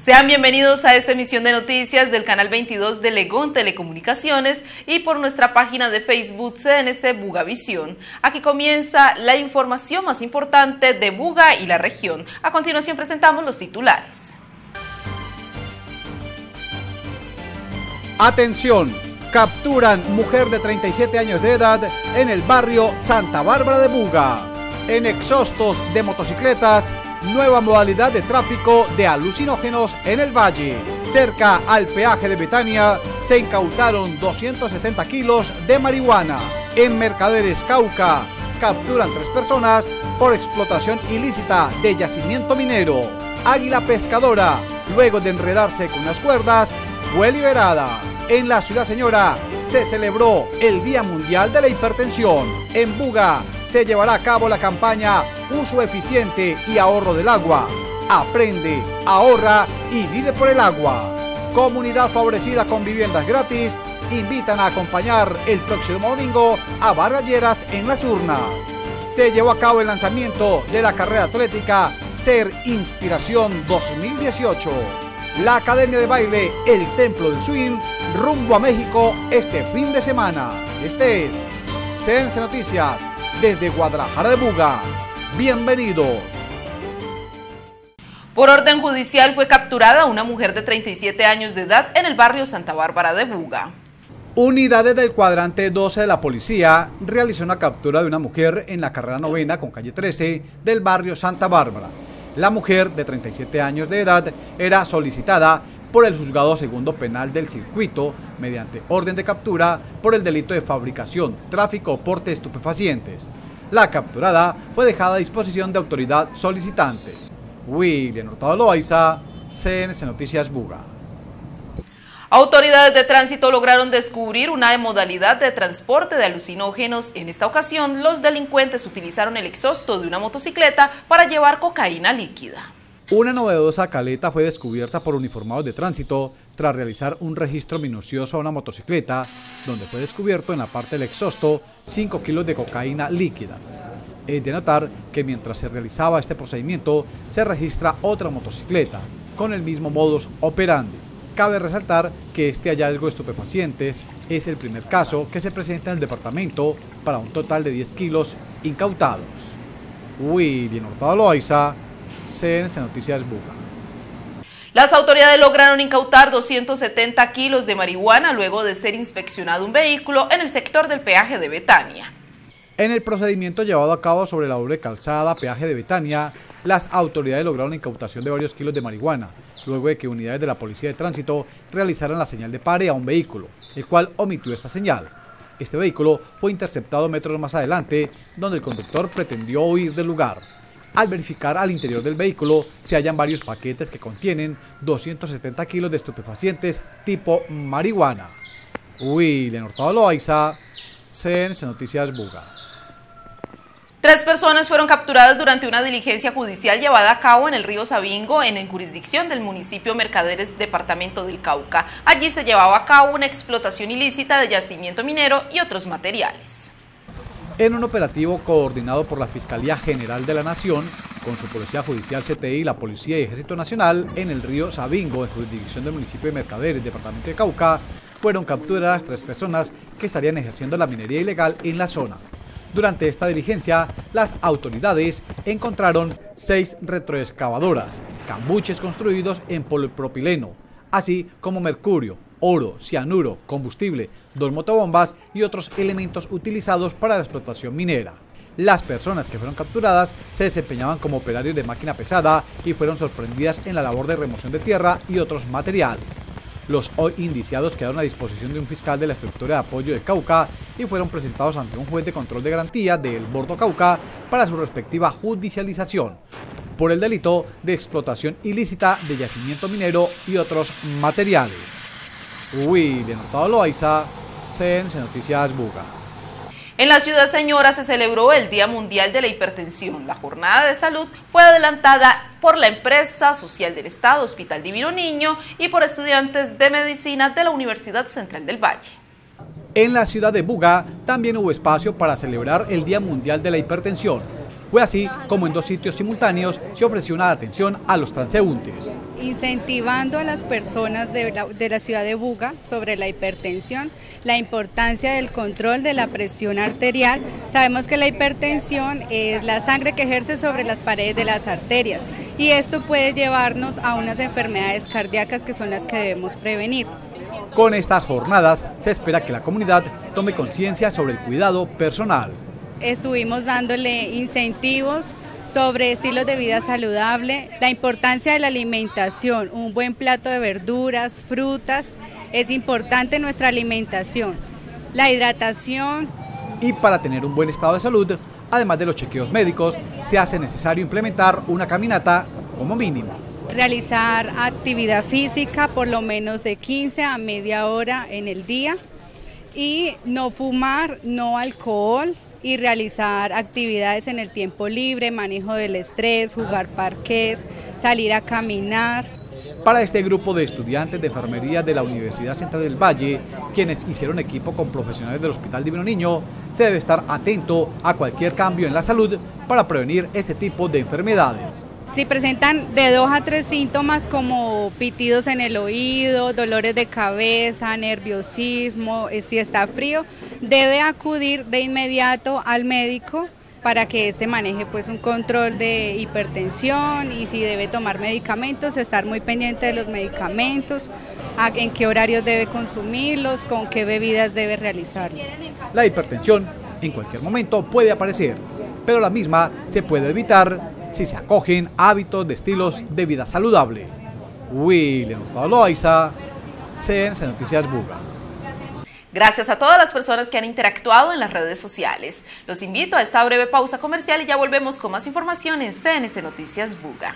Sean bienvenidos a esta emisión de noticias del canal 22 de Legón Telecomunicaciones y por nuestra página de Facebook CNC Bugavisión. Aquí comienza la información más importante de Buga y la región. A continuación presentamos los titulares. Atención, capturan mujer de 37 años de edad en el barrio Santa Bárbara de Buga. En exhaustos de motocicletas, nueva modalidad de tráfico de alucinógenos en el valle. Cerca al peaje de Betania se incautaron 270 kilos de marihuana. En Mercaderes, Cauca, capturan 3 personas por explotación ilícita de yacimiento minero. Águila pescadora, luego de enredarse con las cuerdas, fue liberada. En la Ciudad Señora se celebró el Día Mundial de la Hipertensión. En Buga se llevará a cabo la campaña Uso Eficiente y Ahorro del Agua. Aprende, ahorra y vive por el agua. Comunidad favorecida con viviendas gratis invitan a acompañar el próximo domingo a Barralleras en las urnas. Se llevó a cabo el lanzamiento de la carrera atlética Ser Inspiración 2018. La Academia de Baile El Templo del Swing rumbo a México este fin de semana. Este es CNC Noticias desde Guadalajara de Buga. Bienvenidos. Por orden judicial fue capturada una mujer de 37 años de edad en el barrio Santa Bárbara de Buga. Unidades del cuadrante 12 de la policía realizó una captura de una mujer en la carrera 9 con calle 13 del barrio Santa Bárbara. La mujer de 37 años de edad era solicitada por el Juzgado Segundo Penal del Circuito mediante orden de captura por el delito de fabricación, tráfico o porte de estupefacientes. La capturada fue dejada a disposición de autoridad solicitante. William Hurtado Loaiza, CNC Noticias Buga. Autoridades de tránsito lograron descubrir una modalidad de transporte de alucinógenos. En esta ocasión, los delincuentes utilizaron el exhausto de una motocicleta para llevar cocaína líquida. Una novedosa caleta fue descubierta por uniformados de tránsito tras realizar un registro minucioso a una motocicleta, donde fue descubierto en la parte del exhausto 5 kilos de cocaína líquida. Es de notar que mientras se realizaba este procedimiento, se registra otra motocicleta con el mismo modus operandi. Cabe resaltar que este hallazgo de estupefacientes es el primer caso que se presenta en el departamento para un total de 10 kilos incautados. William Hurtado Loaiza, CNC Noticias Buga. Las autoridades lograron incautar 270 kilos de marihuana luego de ser inspeccionado un vehículo en el sector del peaje de Betania. En el procedimiento llevado a cabo sobre la doble calzada peaje de Betania, las autoridades lograron la incautación de varios kilos de marihuana, luego de que unidades de la Policía de Tránsito realizaran la señal de pare a un vehículo, el cual omitió esta señal. Este vehículo fue interceptado metros más adelante, donde el conductor pretendió huir del lugar. Al verificar al interior del vehículo, se hallan varios paquetes que contienen 270 kilos de estupefacientes tipo marihuana. William Hurtado Loaiza, CNC Noticias Buga. 3 personas fueron capturadas durante una diligencia judicial llevada a cabo en el río Sabingo, en jurisdicción del municipio Mercaderes, departamento del Cauca. Allí se llevaba a cabo una explotación ilícita de yacimiento minero y otros materiales. En un operativo coordinado por la Fiscalía General de la Nación, con su Policía Judicial CTI, la Policía y Ejército Nacional, en el río Sabingo, en jurisdicción del municipio de Mercaderes, departamento de Cauca, fueron capturadas 3 personas que estarían ejerciendo la minería ilegal en la zona. Durante esta diligencia, las autoridades encontraron 6 retroexcavadoras, cambuches construidos en polipropileno, así como mercurio, oro, cianuro, combustible, 2 motobombas y otros elementos utilizados para la explotación minera. Las personas que fueron capturadas se desempeñaban como operarios de máquina pesada y fueron sorprendidas en la labor de remoción de tierra y otros materiales. Los hoy indiciados quedaron a disposición de un fiscal de la estructura de apoyo de Cauca y fueron presentados ante un juez de control de garantía de El Bordo Cauca para su respectiva judicialización por el delito de explotación ilícita de yacimiento minero y otros materiales. William Hurtado Loaiza, CNC Noticias Buga. En la Ciudad Señora se celebró el Día Mundial de la Hipertensión. La jornada de salud fue adelantada por la empresa social del Estado, Hospital Divino Niño, y por estudiantes de medicina de la Universidad Central del Valle. En la ciudad de Buga también hubo espacio para celebrar el Día Mundial de la Hipertensión. Fue así como en 2 sitios simultáneos se ofreció una atención a los transeúntes. Incentivando a las personas de la ciudad de Buga sobre la hipertensión, la importancia del control de la presión arterial. Sabemos que la hipertensión es la sangre que ejerce sobre las paredes de las arterias y esto puede llevarnos a unas enfermedades cardíacas que son las que debemos prevenir. Con estas jornadas se espera que la comunidad tome conciencia sobre el cuidado personal. Estuvimos dándole incentivos sobre estilos de vida saludable, la importancia de la alimentación, un buen plato de verduras, frutas, es importante nuestra alimentación, la hidratación. Y para tener un buen estado de salud, además de los chequeos médicos, se hace necesario implementar una caminata como mínimo. Realizar actividad física por lo menos de 15 a media hora en el día y no fumar, no alcohol, y realizar actividades en el tiempo libre, manejo del estrés, jugar parqués, salir a caminar. Para este grupo de estudiantes de enfermería de la Universidad Central del Valle, quienes hicieron equipo con profesionales del Hospital Divino Niño, se debe estar atento a cualquier cambio en la salud para prevenir este tipo de enfermedades. Si presentan de 2 a 3 síntomas como pitidos en el oído, dolores de cabeza, nerviosismo, si está frío, debe acudir de inmediato al médico para que éste maneje pues un control de hipertensión y si debe tomar medicamentos, estar muy pendiente de los medicamentos, en qué horarios debe consumirlos, con qué bebidas debe realizarlo. La hipertensión en cualquier momento puede aparecer, pero la misma se puede evitar si se acogen hábitos de estilos de vida saludable. William Loaiza, CNC Noticias Buga. Gracias a todas las personas que han interactuado en las redes sociales. Los invito a esta breve pausa comercial y ya volvemos con más información en CNC Noticias Buga.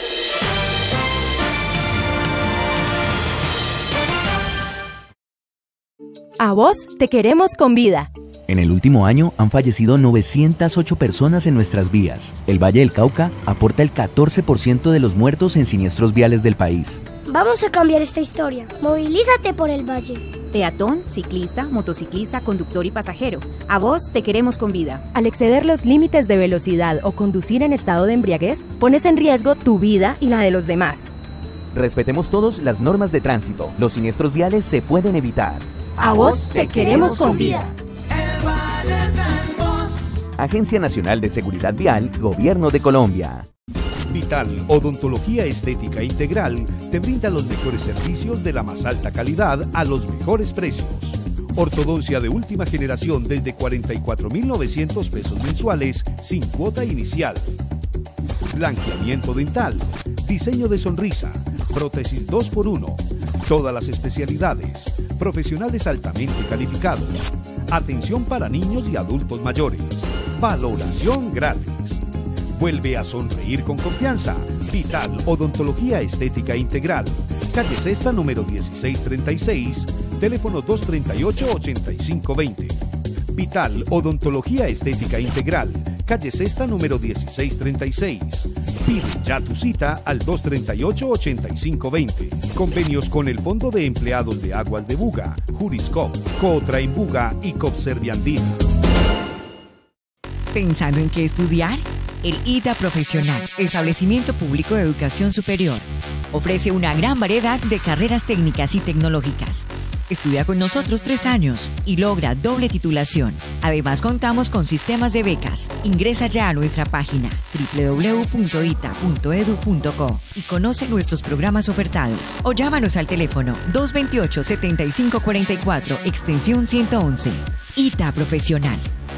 A vos te queremos con vida. En el último año han fallecido 908 personas en nuestras vías. El Valle del Cauca aporta el 14% de los muertos en siniestros viales del país. Vamos a cambiar esta historia. Movilízate por el Valle. Peatón, ciclista, motociclista, conductor y pasajero. A vos te queremos con vida. Al exceder los límites de velocidad o conducir en estado de embriaguez, pones en riesgo tu vida y la de los demás. Respetemos todos las normas de tránsito. Los siniestros viales se pueden evitar. A vos te queremos con vida. Agencia Nacional de Seguridad Vial, Gobierno de Colombia. Vital Odontología Estética Integral te brinda los mejores servicios de la más alta calidad a los mejores precios. Ortodoncia de última generación desde 44.900 pesos mensuales sin cuota inicial. Blanqueamiento dental, diseño de sonrisa, prótesis 2x1, todas las especialidades, profesionales altamente calificados, atención para niños y adultos mayores, valoración gratis. Vuelve a sonreír con confianza. Vital Odontología Estética Integral. Calle Sexta número 1636, teléfono 238-8520. Vital Odontología Estética Integral. Calle Sexta número 1636. Pide ya tu cita al 238-8520. Convenios con el Fondo de Empleados de Aguas de Buga, Juriscop, Cotrain Buga y Copserviandina. ¿Pensando en qué estudiar? El ITA Profesional, Establecimiento Público de Educación Superior, ofrece una gran variedad de carreras técnicas y tecnológicas. Estudia con nosotros 3 años y logra doble titulación. Además, contamos con sistemas de becas. Ingresa ya a nuestra página www.ita.edu.co y conoce nuestros programas ofertados o llámanos al teléfono 228-7544, extensión 111. ITA Profesional.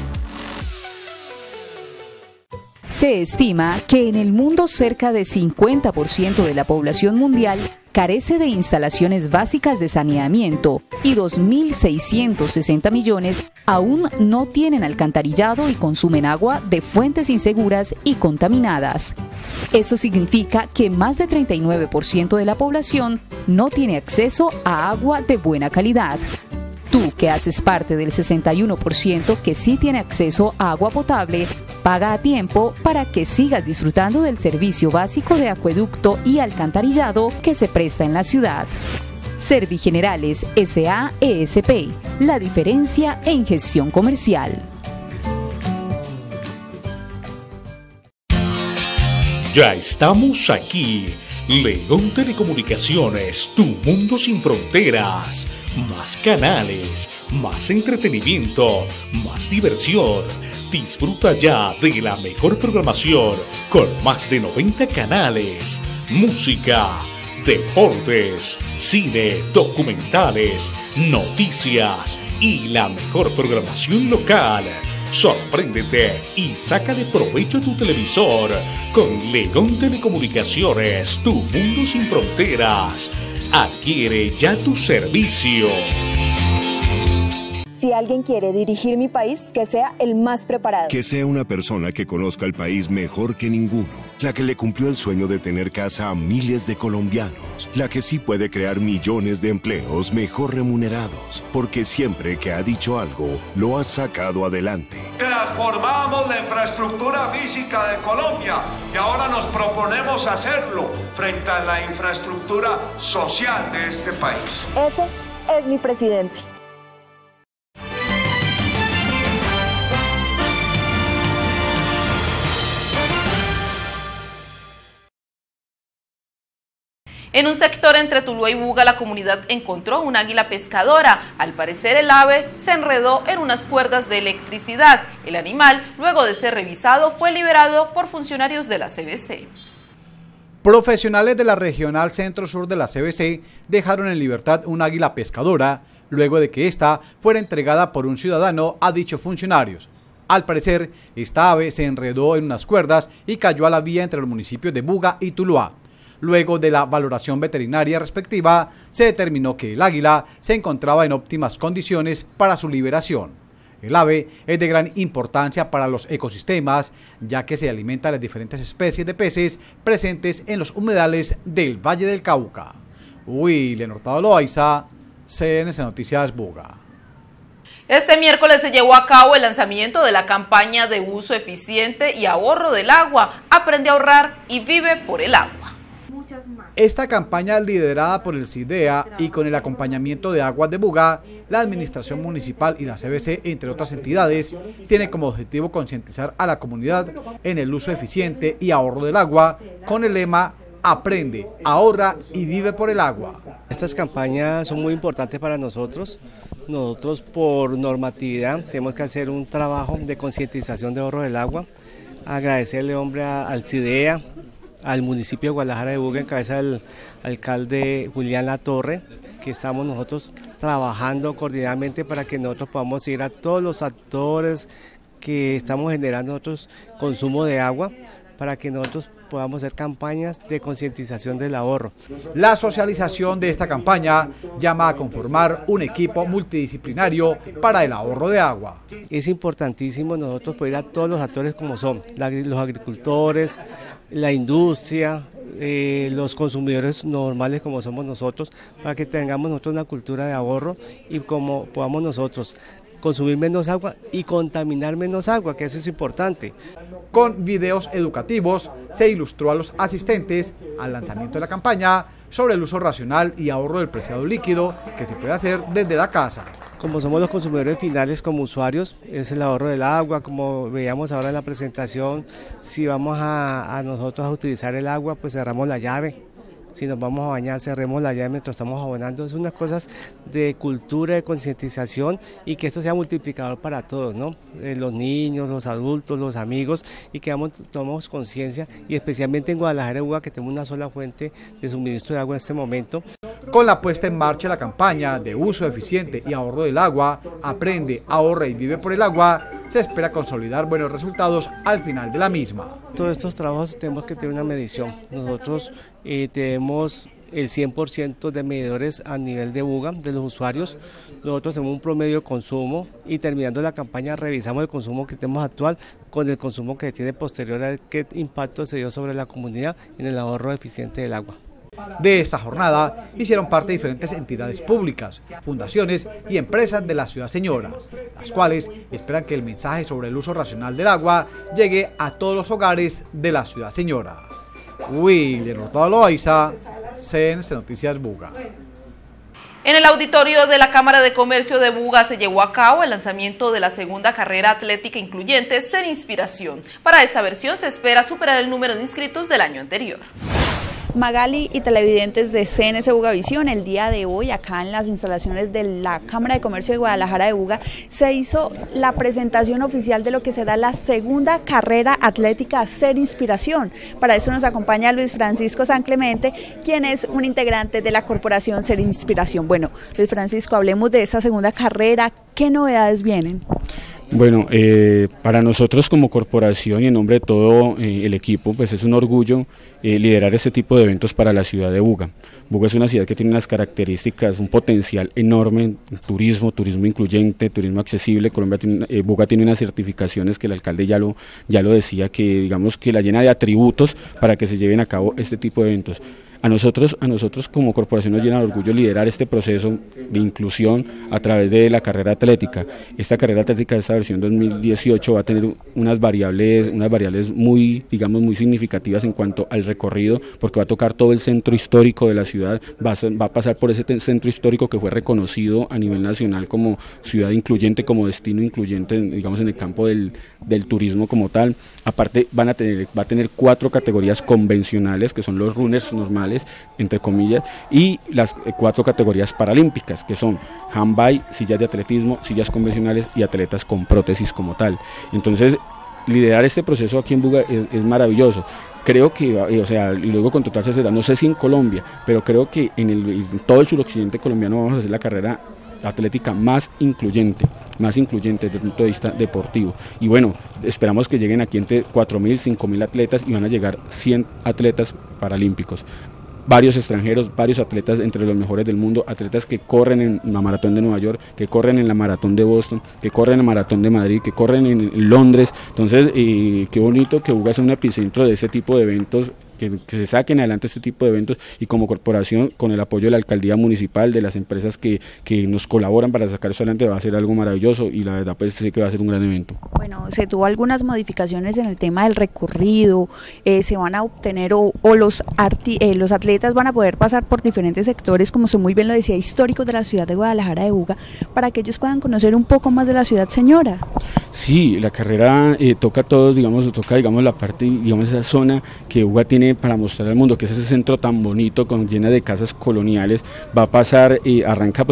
Se estima que en el mundo cerca de 50% de la población mundial carece de instalaciones básicas de saneamiento y 2.660 millones aún no tienen alcantarillado y consumen agua de fuentes inseguras y contaminadas. Eso significa que más de 39% de la población no tiene acceso a agua de buena calidad. Tú, que haces parte del 61% que sí tiene acceso a agua potable, paga a tiempo para que sigas disfrutando del servicio básico de acueducto y alcantarillado que se presta en la ciudad. Servigenerales S.A.E.S.P. La diferencia en gestión comercial. Ya estamos aquí. Legón Telecomunicaciones, tu mundo sin fronteras. Más canales, más entretenimiento, más diversión. Disfruta ya de la mejor programación con más de 90 canales. Música, deportes, cine, documentales, noticias y la mejor programación local. Sorpréndete y sácale provecho a tu televisor con Legón Telecomunicaciones, tu mundo sin fronteras. Adquiere ya tu servicio. Si alguien quiere dirigir mi país, que sea el más preparado. Que sea una persona que conozca el país mejor que ninguno. La que le cumplió el sueño de tener casa a miles de colombianos. La que sí puede crear millones de empleos mejor remunerados. Porque siempre que ha dicho algo, lo ha sacado adelante. Transformamos la infraestructura física de Colombia y ahora nos proponemos hacerlo frente a la infraestructura social de este país. Ese es mi presidente. En un sector entre Tuluá y Buga, la comunidad encontró un águila pescadora. Al parecer, el ave se enredó en unas cuerdas de electricidad. El animal, luego de ser revisado, fue liberado por funcionarios de la CBC. Profesionales de la Regional Centro-Sur de la CBC dejaron en libertad un águila pescadora, luego de que ésta fuera entregada por un ciudadano a dichos funcionarios. Al parecer, esta ave se enredó en unas cuerdas y cayó a la vía entre los municipios de Buga y Tuluá. Luego de la valoración veterinaria respectiva, se determinó que el águila se encontraba en óptimas condiciones para su liberación. El ave es de gran importancia para los ecosistemas, ya que se alimenta de las diferentes especies de peces presentes en los humedales del Valle del Cauca. William Hurtado Loaiza, CNC Noticias Buga. Este miércoles se llevó a cabo el lanzamiento de la campaña de uso eficiente y ahorro del agua. Aprende a ahorrar y vive por el agua. Esta campaña, liderada por el CIDEA y con el acompañamiento de Aguas de Buga, la Administración Municipal y la CBC, entre otras entidades, tiene como objetivo concientizar a la comunidad en el uso eficiente y ahorro del agua, con el lema Aprende, ahorra y vive por el agua. Estas campañas son muy importantes para nosotros. Nosotros, por normatividad, tenemos que hacer un trabajo de concientización de ahorro del agua. Agradecerle, hombre, al CIDEA, al municipio de Guadalajara de Buga, en cabeza del alcalde Julián Latorre, que estamos nosotros trabajando coordinadamente para que nosotros podamos seguir a todos los actores que estamos generando nosotros consumo de agua, para que nosotros podamos hacer campañas de concientización del ahorro. La socialización de esta campaña llama a conformar un equipo multidisciplinario para el ahorro de agua. Es importantísimo nosotros poder ir a todos los actores como son, los agricultores, la industria, los consumidores normales como somos nosotros, para que tengamos nosotros una cultura de ahorro y como podamos nosotros consumir menos agua y contaminar menos agua, que eso es importante. Con videos educativos se ilustró a los asistentes al lanzamiento de la campaña sobre el uso racional y ahorro del preciado líquido que se puede hacer desde la casa. Como somos los consumidores finales como usuarios, es el ahorro del agua, como veíamos ahora en la presentación, si vamos a nosotros a utilizar el agua, pues cerramos la llave. Si nos vamos a bañar, cerremos la llave mientras estamos abonando. Es unas cosas de cultura, de concientización y que esto sea multiplicador para todos, ¿no? Los niños, los adultos, los amigos, y que tomemos conciencia, y especialmente en Guadalajara de Buga, que tenemos una sola fuente de suministro de agua en este momento. Con la puesta en marcha de la campaña de uso eficiente y ahorro del agua, Aprende, ahorra y vive por el agua, se espera consolidar buenos resultados al final de la misma. Todos estos trabajos tenemos que tener una medición. Nosotros tenemos el 100% de medidores a nivel de Buga, de los usuarios. Nosotros tenemos un promedio de consumo y terminando la campaña revisamos el consumo que tenemos actual con el consumo que tiene posterior a qué impacto se dio sobre la comunidad en el ahorro eficiente del agua. De esta jornada hicieron parte diferentes entidades públicas, fundaciones y empresas de la Ciudad Señora, las cuales esperan que el mensaje sobre el uso racional del agua llegue a todos los hogares de la Ciudad Señora. William Hurtado Loaiza, CNC Noticias Buga. En el auditorio de la Cámara de Comercio de Buga se llevó a cabo el lanzamiento de la segunda carrera atlética incluyente Ser Inspiración. Para esta versión se espera superar el número de inscritos del año anterior. Magali y televidentes de CNC Bugavisión, el día de hoy acá en las instalaciones de la Cámara de Comercio de Guadalajara de Buga se hizo la presentación oficial de lo que será la segunda carrera atlética Ser Inspiración. Para eso nos acompaña Luis Francisco San Clemente, quien es un integrante de la corporación Ser Inspiración. Bueno, Luis Francisco, hablemos de esa segunda carrera, ¿qué novedades vienen? Bueno, para nosotros como corporación y en nombre de todo el equipo, pues es un orgullo liderar este tipo de eventos para la ciudad de Buga. Buga es una ciudad que tiene unas características, un potencial enorme, turismo incluyente, turismo accesible. Buga tiene unas certificaciones que el alcalde ya lo decía, que digamos que la llena de atributos para que se lleven a cabo este tipo de eventos. A nosotros como corporación nos llena de orgullo liderar este proceso de inclusión a través de la carrera atlética. Esta carrera atlética de esta versión 2018 va a tener unas variables muy significativas en cuanto al recorrido, porque va a tocar todo el centro histórico de la ciudad, va a pasar por ese centro histórico que fue reconocido a nivel nacional como ciudad incluyente, como destino incluyente, digamos, en el campo del turismo como tal. Aparte va a tener 4 categorías convencionales, que son los runners normales, entre comillas, y las 4 categorías paralímpicas, que son handball, sillas de atletismo, sillas convencionales y atletas con prótesis como tal. Entonces, liderar este proceso aquí en Buga es maravilloso. Creo que, y luego con total certeza, no sé si en Colombia, pero creo que en todo el suroccidente colombiano vamos a hacer la carrera atlética más incluyente desde el punto de vista deportivo. Y bueno, esperamos que lleguen aquí entre 4.000, 5.000 atletas y van a llegar 100 atletas paralímpicos. Varios extranjeros, varios atletas entre los mejores del mundo, atletas que corren en la maratón de Nueva York, que corren en la maratón de Boston, que corren en la maratón de Madrid, que corren en Londres. Entonces, qué bonito que Buga sea un epicentro de ese tipo de eventos, que se saquen adelante este tipo de eventos, y como corporación, con el apoyo de la alcaldía municipal, de las empresas que nos colaboran para sacar eso adelante, va a ser algo maravilloso, y la verdad pues sí que va a ser un gran evento. Bueno, se tuvo algunas modificaciones en el tema del recorrido, se van a obtener o los atletas van a poder pasar por diferentes sectores, como usted muy bien lo decía, históricos de la ciudad de Guadalajara de Buga, para que ellos puedan conocer un poco más de la ciudad, señora. Sí, la carrera toca a todos, toca la parte, esa zona que Buga tiene para mostrar al mundo, que es ese centro tan bonito, llena de casas coloniales. Va a pasar, arranca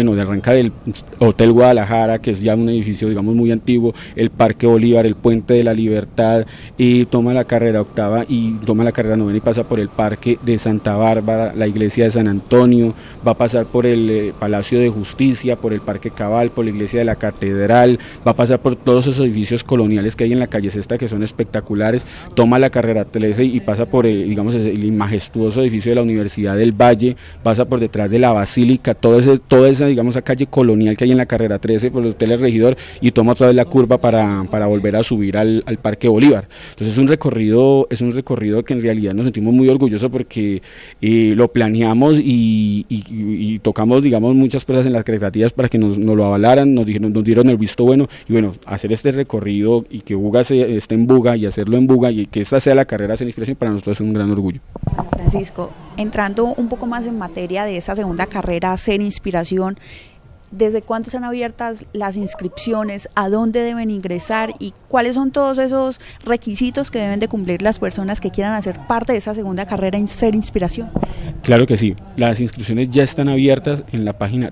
del Hotel Guadalajara, que es ya un edificio muy antiguo, el Parque Bolívar, el Puente de la Libertad, y toma la carrera octava y toma la carrera novena y pasa por el Parque de Santa Bárbara, la iglesia de San Antonio, va a pasar por el Palacio de Justicia, por el Parque Cabal, por la iglesia de la Catedral, va a pasar por todos esos edificios coloniales que hay en la calle Sexta, que son espectaculares. Toma la carrera 13 y pasa por el majestuoso edificio de la Universidad del Valle, pasa por detrás de la Basílica, toda esa calle colonial que hay en la carrera 13, por los hoteles Regidor, y toma otra vez la curva para volver a subir al Parque Bolívar. Entonces es un recorrido que en realidad nos sentimos muy orgullosos, porque lo planeamos y tocamos muchas cosas en las expectativas para que nos lo avalaran, nos dieron el visto bueno, y bueno, hacer este recorrido y que Buga esté en Buga y hacerlo en Buga, y que esta sea la carrera Ser Inspiración, para nosotros es un gran orgullo. Francisco, entrando un poco más en materia de esa segunda carrera Ser Inspiración, ¿desde cuándo están abiertas las inscripciones? ¿A dónde deben ingresar? ¿Y cuáles son todos esos requisitos que deben de cumplir las personas que quieran hacer parte de esa segunda carrera en Ser Inspiración? Claro que sí, las inscripciones ya están abiertas en la página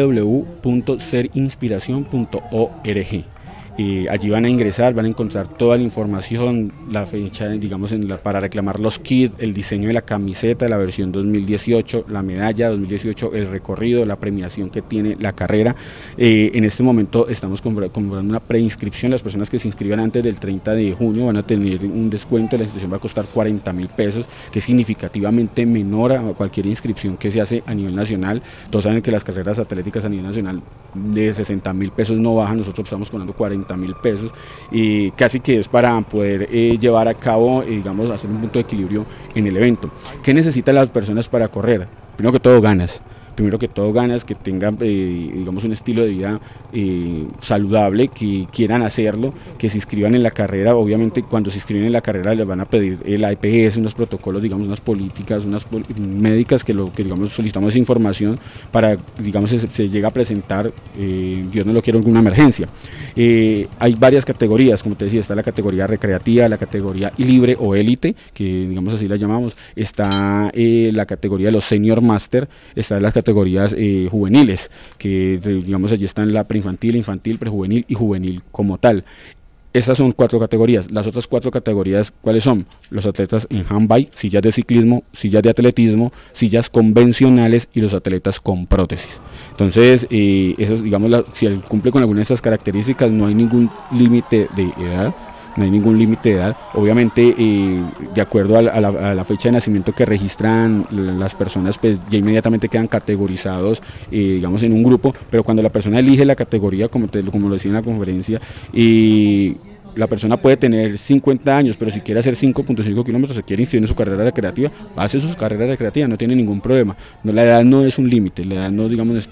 www.serinspiracion.org. Allí van a ingresar, van a encontrar toda la información, la fecha, para reclamar los kits, el diseño de la camiseta, la versión 2018, la medalla 2018, el recorrido, la premiación que tiene la carrera. En este momento estamos comprando una preinscripción. Las personas que se inscriban antes del 30 de junio van a tener un descuento. La inscripción va a costar 40.000 pesos, que es significativamente menor a cualquier inscripción que se hace a nivel nacional. Todos saben que las carreras atléticas a nivel nacional de 60.000 pesos no bajan, nosotros estamos cobrando 40.000 pesos, y casi que es para poder llevar a cabo, hacer un punto de equilibrio en el evento. ¿Qué necesitan las personas para correr? Primero que todo, ganas. primero que todo ganas, que tengan digamos un estilo de vida saludable, que quieran hacerlo, que se inscriban en la carrera. Obviamente cuando se inscriben en la carrera les van a pedir la EPS, unos protocolos, digamos unas políticas, unas médicas que digamos solicitamos esa información para, digamos, se llega a presentar, Dios no lo quiera, alguna emergencia. Hay varias categorías, como te decía, está la categoría recreativa, la categoría libre o élite, que digamos así la llamamos, está la categoría de los senior master, está las categorías juveniles, que digamos allí están la preinfantil, infantil, prejuvenil y juvenil como tal. Esas son 4 categorías. Las otras 4 categorías, ¿cuáles son? Los atletas en handbike, sillas de ciclismo, sillas de atletismo, sillas convencionales y los atletas con prótesis. Entonces, eso, digamos, si él cumple con alguna de estas características, no hay ningún límite de edad. No hay ningún límite de edad, obviamente de acuerdo a la fecha de nacimiento que registran las personas, pues ya inmediatamente quedan categorizados, digamos, en un grupo, pero cuando la persona elige la categoría, como lo decía en la conferencia, la persona puede tener 50 años, pero si quiere hacer 5.5 kilómetros, se quiere inscribir en su carrera recreativa, hace su carrera recreativa, no tiene ningún problema. No, la edad no es un límite, la edad no, digamos,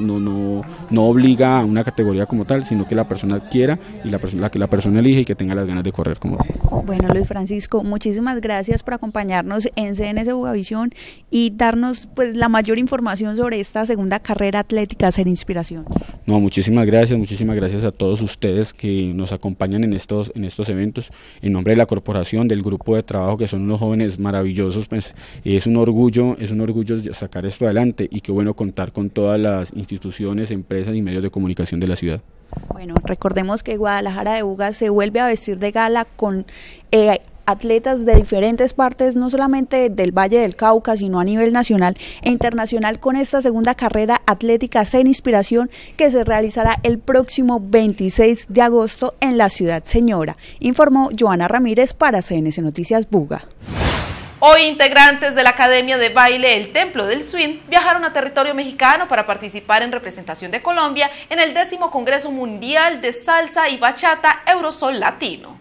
no obliga a una categoría como tal, sino que la persona quiera y la que la persona elige y que tenga las ganas de correr como tal. Bueno, Luis Francisco, muchísimas gracias por acompañarnos en CNS Bugavisión y darnos pues la mayor información sobre esta segunda carrera atlética Ser Inspiración. No, muchísimas gracias a todos ustedes que nos acompañan en estos eventos, en nombre de la corporación, del grupo de trabajo, que son unos jóvenes maravillosos, pues es un orgullo sacar esto adelante, y qué bueno contar con todas las instituciones, empresas y medios de comunicación de la ciudad. Bueno, recordemos que Guadalajara de Buga se vuelve a vestir de gala con atletas de diferentes partes, no solamente del Valle del Cauca, sino a nivel nacional e internacional, con esta segunda carrera atlética Ser Inspiración, que se realizará el próximo 26 de agosto en la ciudad señora, informó Joana Ramírez para CNS Noticias Buga. Hoy integrantes de la Academia de Baile El Templo del Swing viajaron a territorio mexicano para participar en representación de Colombia en el 10º Congreso Mundial de Salsa y Bachata Eurosol Latino.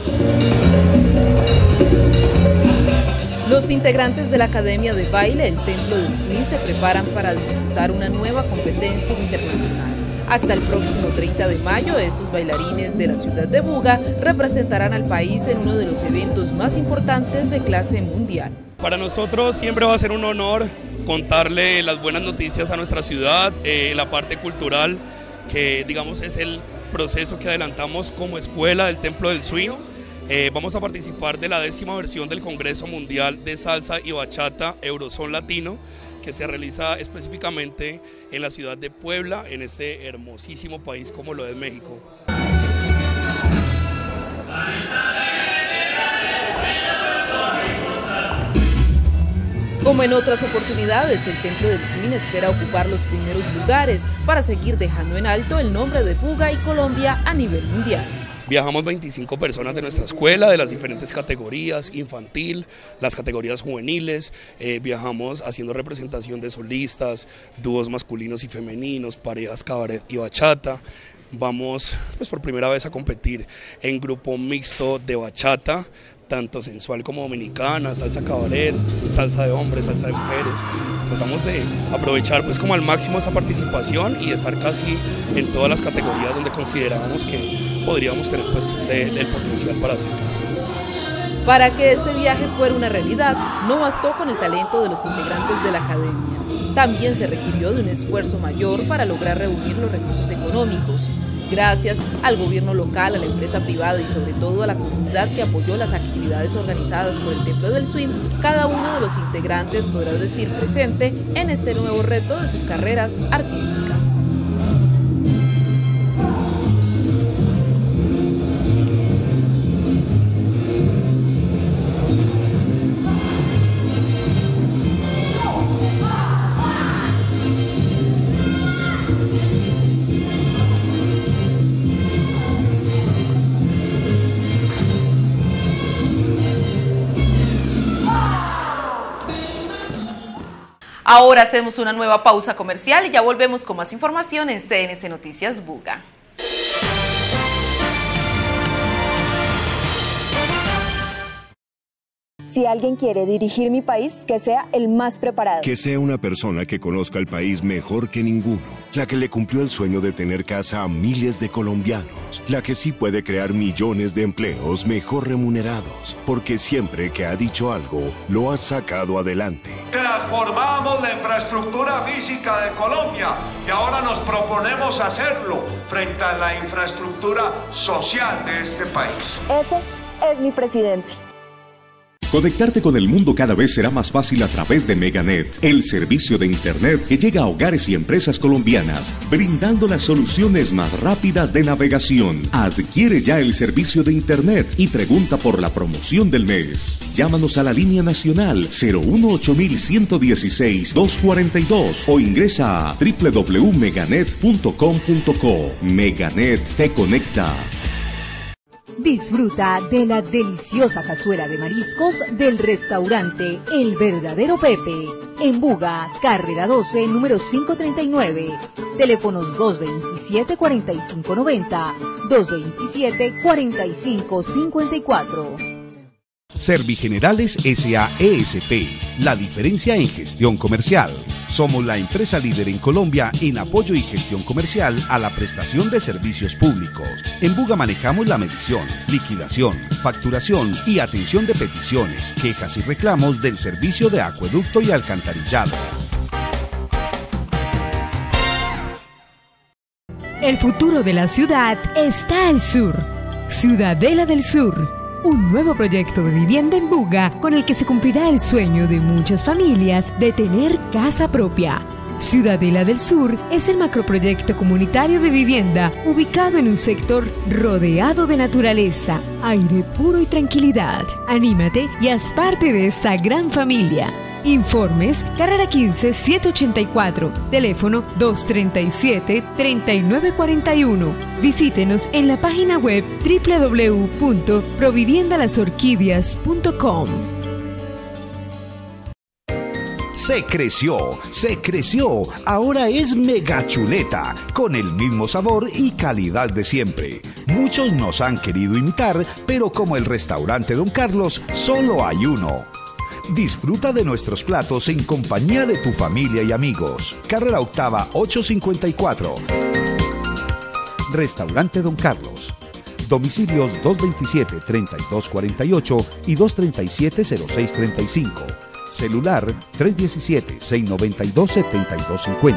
Los integrantes de la Academia de Baile El Templo del Swing se preparan para disputar una nueva competencia internacional. Hasta el próximo 30 de mayo, estos bailarines de la ciudad de Buga representarán al país en uno de los eventos más importantes de clase mundial. Para nosotros siempre va a ser un honor contarle las buenas noticias a nuestra ciudad, la parte cultural, que digamos es el proceso que adelantamos como escuela del Templo del Swing. Vamos a participar de la 10ª versión del Congreso Mundial de Salsa y Bachata Eurosol Latino, que se realiza específicamente en la ciudad de Puebla, en este hermosísimo país como lo es México. Como en otras oportunidades, el Templo del Swing espera ocupar los primeros lugares para seguir dejando en alto el nombre de Buga y Colombia a nivel mundial. Viajamos 25 personas de nuestra escuela, de las diferentes categorías, infantil, las categorías juveniles, viajamos haciendo representación de solistas, dúos masculinos y femeninos, parejas cabaret y bachata. Vamos pues por primera vez a competir en grupo mixto de bachata, tanto sensual como dominicana, salsa cabaret, salsa de hombres, salsa de mujeres. Tratamos de aprovechar pues como al máximo esta participación y estar casi en todas las categorías donde considerábamos que podríamos tener pues el potencial para hacerlo. Para que este viaje fuera una realidad, no bastó con el talento de los integrantes de la academia. También se requirió de un esfuerzo mayor para lograr reunir los recursos económicos. Gracias al gobierno local, a la empresa privada y sobre todo a la comunidad que apoyó las actividades organizadas por el Templo del Swing, cada uno de los integrantes podrá decir presente en este nuevo reto de sus carreras artísticas. Ahora hacemos una nueva pausa comercial y ya volvemos con más información en CNS Noticias Buga. Si alguien quiere dirigir mi país, que sea el más preparado. Que sea una persona que conozca el país mejor que ninguno. La que le cumplió el sueño de tener casa a miles de colombianos. La que sí puede crear millones de empleos mejor remunerados. Porque siempre que ha dicho algo, lo ha sacado adelante. Transformamos la infraestructura física de Colombia y ahora nos proponemos hacerlo frente a la infraestructura social de este país. Ese es mi presidente. Conectarte con el mundo cada vez será más fácil a través de Meganet, el servicio de Internet que llega a hogares y empresas colombianas, brindando las soluciones más rápidas de navegación. Adquiere ya el servicio de Internet y pregunta por la promoción del mes. Llámanos a la línea nacional 018-116-242 o ingresa a www.meganet.com.co. Meganet te conecta. Disfruta de la deliciosa cazuela de mariscos del restaurante El Verdadero Pepe, en Buga, carrera 12, número 539. Teléfonos 227-4590, 227-4554. Servigenerales S.A.E.S.P. La diferencia en gestión comercial. Somos la empresa líder en Colombia en apoyo y gestión comercial a la prestación de servicios públicos. En Buga manejamos la medición, liquidación, facturación y atención de peticiones, quejas y reclamos del servicio de acueducto y alcantarillado. El futuro de la ciudad está al sur. Ciudadela del Sur. Un nuevo proyecto de vivienda en Buga con el que se cumplirá el sueño de muchas familias de tener casa propia. Ciudadela del Sur es el macroproyecto comunitario de vivienda ubicado en un sector rodeado de naturaleza, aire puro y tranquilidad. Anímate y haz parte de esta gran familia. Informes, carrera 15 784, teléfono 237-3941. Visítenos en la página web www.proviviendalasorquídeas.com. Se creció, ahora es Mega Chuleta, con el mismo sabor y calidad de siempre. Muchos nos han querido imitar, pero como el restaurante Don Carlos, solo hay uno. Disfruta de nuestros platos en compañía de tu familia y amigos. Carrera octava 854. Restaurante Don Carlos. Domicilios 227-3248 y 237-0635. Celular 317-692-7250.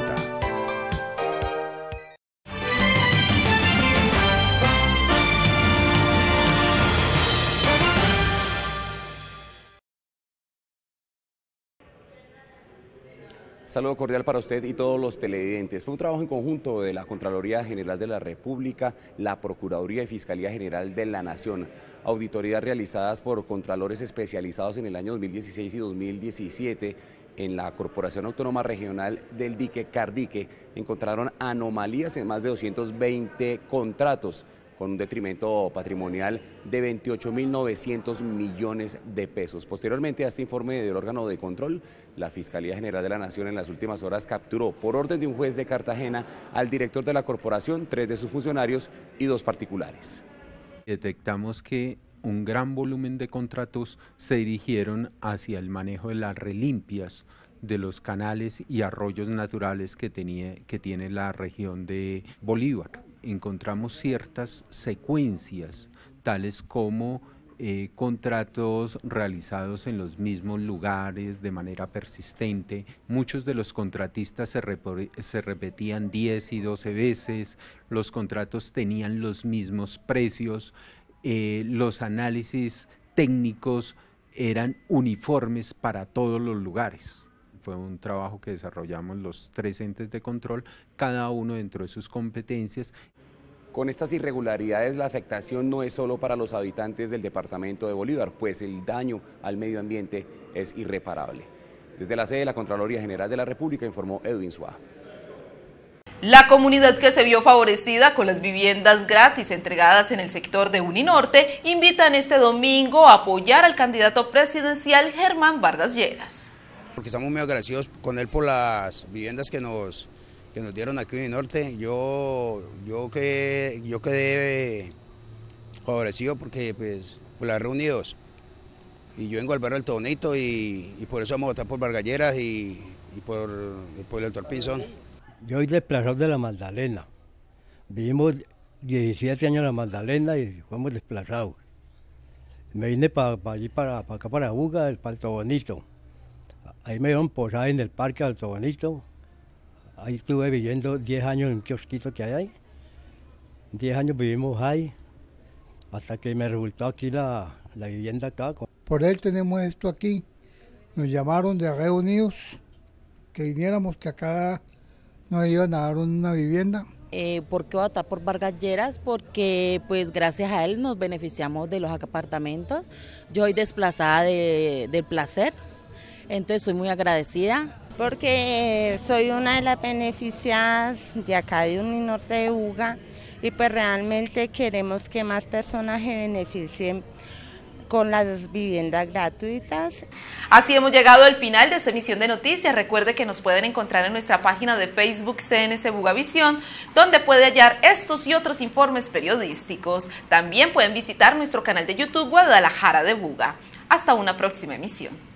Saludo cordial para usted y todos los televidentes. Fue un trabajo en conjunto de la Contraloría General de la República, la Procuraduría y Fiscalía General de la Nación. Auditorías realizadas por contralores especializados en el año 2016 y 2017 en la Corporación Autónoma Regional del Dique, Cardique, encontraron anomalías en más de 220 contratos, con un detrimento patrimonial de 28.900 millones de pesos. Posteriormente a este informe del órgano de control, la Fiscalía General de la Nación en las últimas horas capturó, por orden de un juez de Cartagena, al director de la corporación, 3 de sus funcionarios y 2 particulares. Detectamos que un gran volumen de contratos se dirigieron hacia el manejo de las relimpias de los canales y arroyos naturales que tiene la región de Bolívar. Encontramos ciertas secuencias, tales como contratos realizados en los mismos lugares de manera persistente. Muchos de los contratistas se repetían 10 y 12 veces, los contratos tenían los mismos precios, los análisis técnicos eran uniformes para todos los lugares. Fue un trabajo que desarrollamos los 3 entes de control, cada uno dentro de sus competencias. Con estas irregularidades, la afectación no es solo para los habitantes del departamento de Bolívar, pues el daño al medio ambiente es irreparable. Desde la sede de la Contraloría General de la República informó Edwin Suá. La comunidad que se vio favorecida con las viviendas gratis entregadas en el sector de Uninorte invitan este domingo a apoyar al candidato presidencial Germán Vargas Lleras. Porque estamos muy agradecidos con él por las viviendas que nos dieron aquí en el norte. Yo quedé favorecido porque pues la reunidos y yo vengo al barrio Alto Bonito y por eso vamos a votar por Vargas Lleras y por el doctor Pinzón. Yo soy desplazado de la Magdalena. Vivimos 17 años en la Magdalena y fuimos desplazados. Me vine para acá, para Buga, el Alto Bonito. Ahí me dieron posada en el parque Alto Bonito. Ahí estuve viviendo 10 años en un kiosquito que hay ahí. 10 años vivimos ahí, hasta que me resultó aquí la vivienda acá. Por él tenemos esto aquí. Nos llamaron de Arreo Unidos, que viniéramos, que acá nos iban a dar una vivienda. ¿Por qué votar por Vargas Lleras? Porque pues gracias a él nos beneficiamos de los apartamentos. Yo soy desplazada del Placer, entonces soy muy agradecida. Porque soy una de las beneficiadas de acá de Uninorte de Buga y pues realmente queremos que más personas se beneficien con las viviendas gratuitas. Así hemos llegado al final de esta emisión de noticias. Recuerde que nos pueden encontrar en nuestra página de Facebook CNC Bugavisión, donde puede hallar estos y otros informes periodísticos. También pueden visitar nuestro canal de YouTube Guadalajara de Buga. Hasta una próxima emisión.